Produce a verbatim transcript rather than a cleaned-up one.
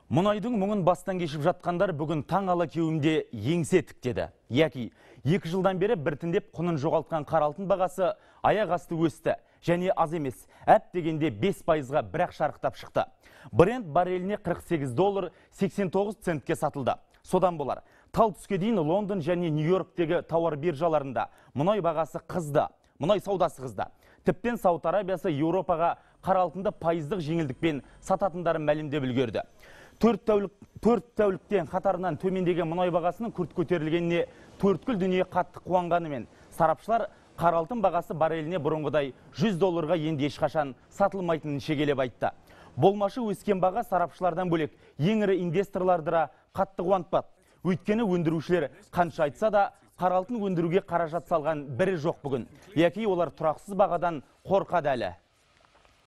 Мұнайдың мұңын бастан кешіп жатқандар бүгін таң ала кеуімде еңсе тіктеді. Яки, екі жылдан бері біртіндеп құнын жоғалтқан қара алтын бағасы аяқ асты өсті. Және аз емес, әп дегенде бес пайызға бірақ шарықтап шықты. Брент барреліне қырық сегіз доллар сексен тоғыз центке сатылды. Содан болар, тал түске дейін Лондон және Нью-Йорктегі тауар биржаларында мұнай бағасы қызды, мұнай саудасы қызды. Тіптен Сауд Арабиясы Еуропаға қара алтынды пайыздық жеңілдікпен сататындарын мәлімдеп үлгерді. Төрт тәулік, төрт тәуліктен қатарынан төмендеген мұнай бағасының күрт көтерілгеніне төрткүл дүние қатты қуанғанымен, сарапшылар қара алтын бағасы барреліне бұрынғыдай жүз долларға енді ешқашан сатылмайтынын шегелеп айтты. Болмашы өскен баға сарапшылардан бөлек ең ірі инвесторларды қатты қуантпады. Өйткені өндірушілер қанша айтса да қара алтын өндіруге қаражат салған бірі жоқ бүгін. Яки олар тұрақсыз бағадан қорқады әлі.